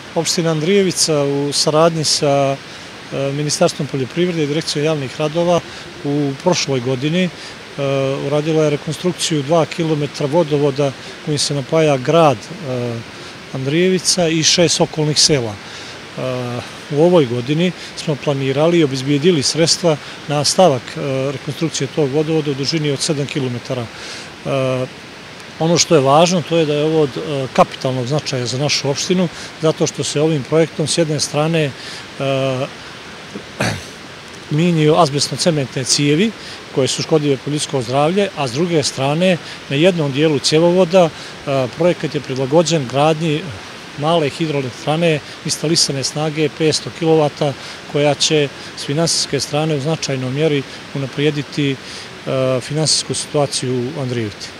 Opština Andrijevica u saradnji sa Ministarstvom poljoprivrede i Direkcijom javnih radova u prošloj godini uradila je rekonstrukciju 2 km vodovoda kojim se napaja grad Andrijevica i 6 okolnih sela. U ovoj godini smo planirali i obezbijedili sredstva na nastavak rekonstrukcije tog vodovoda u dužini od 7 km. Ono što je važno, to je da je ovo od kapitalnog značaja za našu opštinu, zato što se ovim projektom s jedne strane minjaju azbestno-cementne cijevi koje su škodljive po ljudsko zdravlje, a s druge strane na jednom dijelu cjevovoda projekat je prilagođen gradnji male hidroelektrane instalisane snage 500 kW koja će s finansijske strane u značajnoj mjeri unaprijediti finansijsku situaciju u Andrijevci.